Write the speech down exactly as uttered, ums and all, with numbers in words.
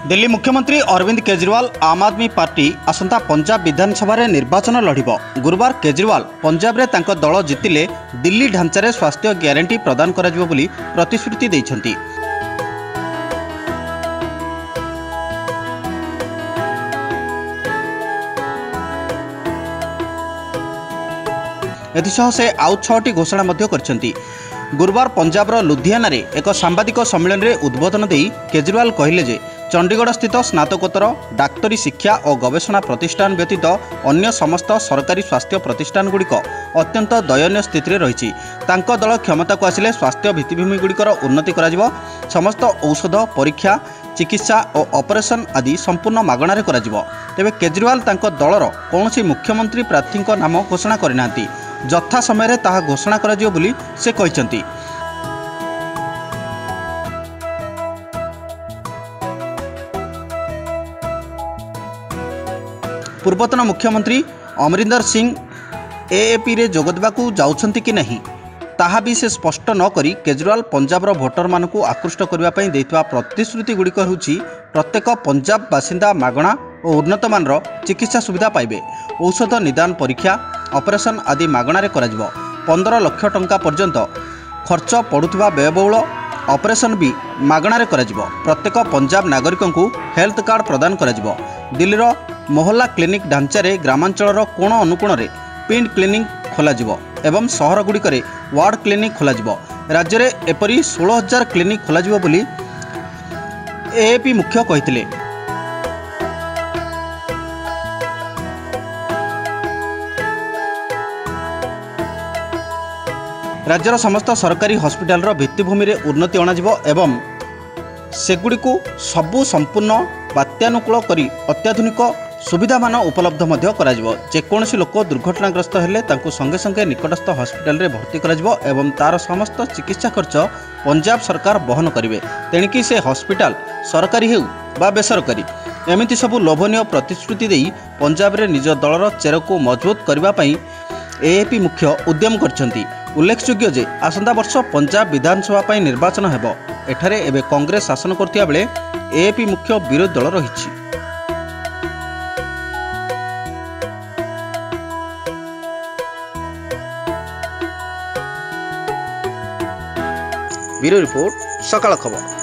दिल्ली मुख्यमंत्री अरविंद केजरीवाल आम आदमी पार्टी आसंता पंजाब विधानसभा रे निर्वाचन लड़िब। गुरुवार केजरीवाल पंजाब रे तांको दल जितिले दिल्ली ढांचारे स्वास्थ्य ग्यारंटी प्रदान कराजिबो बोली प्रतिश्रुति दैछंती। एथिसह से आउ छटी घोषणा मध्य करछंती। गुरुवार पंजाबर लुधियाना रे एक सांबादिक सम्मेलन रे उद्बोधन देई केजरीवाल कहिले जे चंडीगढ़ स्थित स्नातकोत्तर डाक्तरी शिक्षा और गवेषणा प्रतिष्ठान व्यतीत अन्य समस्त सरकारी स्वास्थ्य प्रतिष्ठानगुड़िक अत्यंत दयनीय स्थिति में रही। तांको दल क्षमता को आसिले स्वास्थ्य भित्तिभूमि गुड़िकर उन्नति कराजिबो। समस्त औषध परीक्षा चिकित्सा और ऑपरेशन आदि संपूर्ण मागणारे कराजिबो। तेबे केजरीवाल तांको दलर कौनसी मुख्यमंत्री प्रार्थी नाम घोषणा करिनांती। यथा समय ताहा घोषणा कराजिबो बोली से कहिसंती। पूर्वतन मुख्यमंत्री अमरिंदर सिंह एएपी रे जोगदेवाकू जाउछंती कि नहीं ताहा भी से स्पष्ट न करी केजरीवाल पंजाबर भोटर मानकू आकृष्ट करबा पई दैथवा प्रतिश्रुति गुड़िक होउछि प्रत्येक पंजाब बासिंदा मागणा और उन्नत मानर चिकित्सा सुविधा पाइबे। औषध निदान परीक्षा ऑपरेशन आदि मागणारे कराजिबो। पंद्रह लाख टंका पर्यंत खर्च पड़ुथिबा व्ययबहुल ऑपरेशन भी मागणारे कराजिबो। प्रत्येक पंजाब नागरिकंकू हेल्थ कार्ड प्रदान कराजिबो। दिल्लीर मोहल्ला क्लिनिक ढांचारे ग्रामांचलर कोण अनुकोण रे पिंड क्लिनिक खोलाजिबो एवं सहर गुड़िकरे वार्ड क्लिनिक खोलाजिबो। राज्य रे एपरी सोलह हजार क्लिनिक खोलाजिबो बोली एएपी मुख्य कहिथिले। राज्यर समस्त सरकारी हॉस्पिटल भित्तिभूमि रे उन्नति अणाजिबो एवं सेगुड़िकू सबु संपूर्ण बात्यानुकूल करी अत्याधुनिक सुविधा मान उपलब्ध मध्य कराजिबो। जेकोसी लोक दुर्घटनाग्रस्त हेले तांकु संगे संगे निकटस्थ हॉस्पिटल रे भर्ती कराजिबो एवं तार समस्त चिकित्सा खर्च पंजाब सरकार बहन करिवे। तेणिकी से हॉस्पिटल सरकारी हेउ बा बेसरकारी एमिति सबु लोभनीय प्रतिश्रुति देई पंजाब रे निज दलर चेरकू मजबूत करबा पई एएपी मुख्य उद्यम करछंती। उल्लेखयोग्य जे आसंता वर्ष पंजाब विधानसभा पई निर्वाचन हेबो। एठारे एबे कांग्रेस शासन करथिया बेले एएपी मुख्य विरोधी दल रहिछि। ब्यूरो रिपोर्ट सकाळ खबर।